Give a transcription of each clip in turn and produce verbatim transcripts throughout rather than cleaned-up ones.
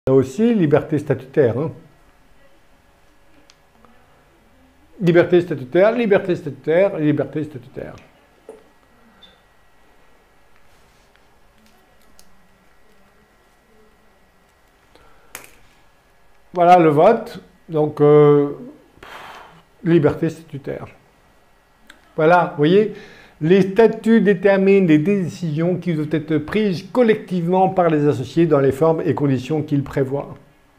a aussi liberté statutaire. Hein. Liberté statutaire, liberté statutaire, liberté statutaire. Voilà le vote. Donc, euh, liberté statutaire. Voilà, vous voyez, les statuts déterminent les décisions qui doivent être prises collectivement par les associés dans les formes et conditions qu'ils prévoient.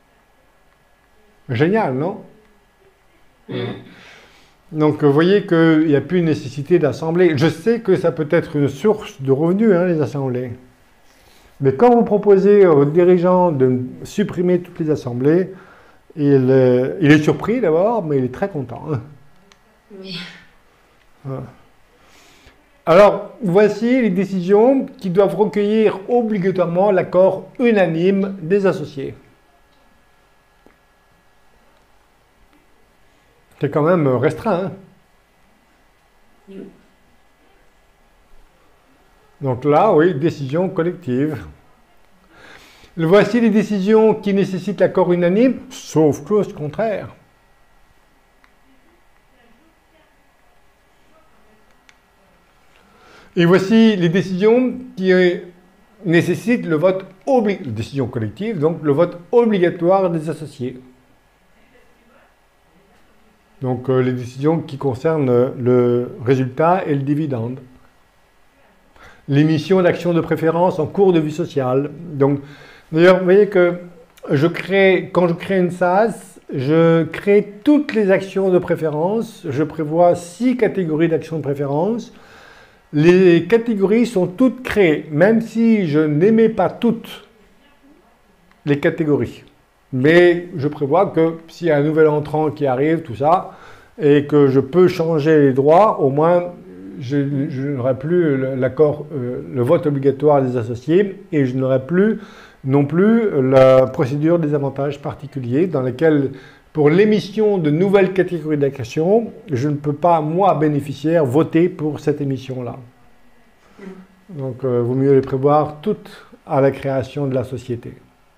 Génial, non? Mmh. Donc, vous voyez qu'il n'y a plus nécessité d'assemblée. Je sais que ça peut être une source de revenus, hein, les assemblées. Mais quand vous proposez aux dirigeants de supprimer toutes les assemblées, il, euh, il est surpris d'abord, mais il est très content. Hein. Oui. Voilà. Alors, voici les décisions qui doivent recueillir obligatoirement l'accord unanime des associés. C'est quand même restreint. Hein. Oui. Donc là, oui, décision collective. Voici les décisions qui nécessitent l'accord unanime, sauf clause contraire. Et voici les décisions qui nécessitent le vote obligatoire, décision collective, donc le vote obligatoire des associés. Donc euh, les décisions qui concernent le résultat et le dividende. L'émission d'actions de préférence en cours de vie sociale. Donc, d'ailleurs, vous voyez que je crée, quand je crée une S A S, je crée toutes les actions de préférence. Je prévois six catégories d'actions de préférence. Les catégories sont toutes créées, même si je n'aimais pas toutes les catégories. Mais je prévois que s'il y a un nouvel entrant qui arrive, tout ça, et que je peux changer les droits, au moins je, je n'aurai plus l'accord, euh, le vote obligatoire des associés, et je n'aurai plus non plus la procédure des avantages particuliers dans laquelle, pour l'émission de nouvelles catégories d'actions, je ne peux pas, moi, bénéficiaire, voter pour cette émission-là. Donc, il euh, vaut mieux les prévoir toutes à la création de la société.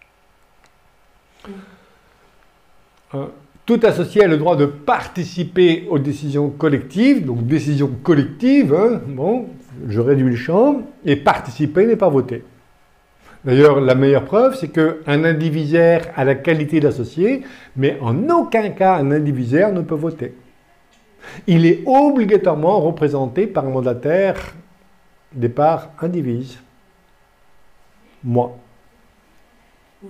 Euh, tout associé a le droit de participer aux décisions collectives, donc décision collective, hein, bon, je réduis le champ, et participer n'est pas voter. D'ailleurs, la meilleure preuve, c'est qu'un indivisaire a la qualité d'associé, mais en aucun cas un indivisaire ne peut voter. Il est obligatoirement représenté par un mandataire des parts indivises. Moi. Oui.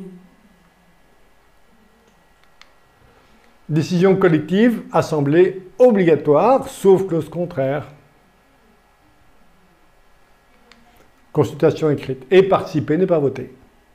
Décision collective, assemblée obligatoire, sauf clause contraire. Consultation écrite. Et participer n'est pas voter.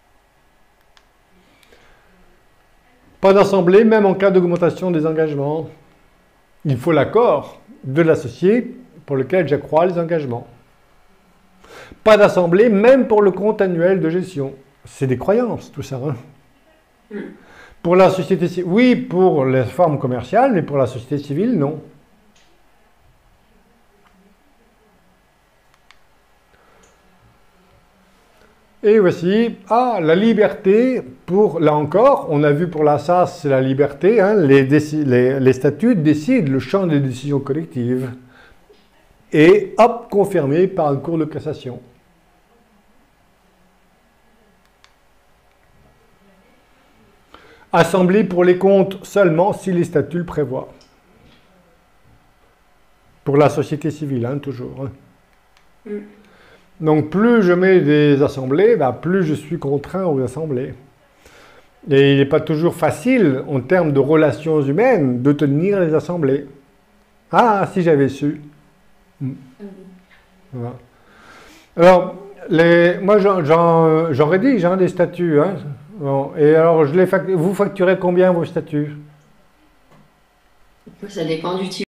Pas d'assemblée, même en cas d'augmentation des engagements. Il faut l'accord de l'associé pour lequel j'accrois les engagements. Pas d'assemblée, même pour le compte annuel de gestion. C'est des croyances, tout ça. Hein. Mm. Pour la société civile, oui, pour les formes commerciales, mais pour la société civile, non. Et voici, ah, la liberté, pour, là encore, on a vu pour la S A S, c'est la liberté, hein, les, les, les statuts décident le champ des décisions collectives. Et hop, confirmé par un cours de cassation. Assemblée pour les comptes seulement si les statuts le prévoient. Pour la société civile, hein, toujours. Hein. Mm. Donc plus je mets des assemblées, bah, plus je suis contraint aux assemblées. Et il n'est pas toujours facile, en termes de relations humaines, de tenir les assemblées. Ah, si j'avais su. Mm. Voilà. Alors, les, moi j'en rédige hein, des statuts. Hein. Bon, et alors, je les fact... vous facturez combien vos statuts? Ça dépend du type.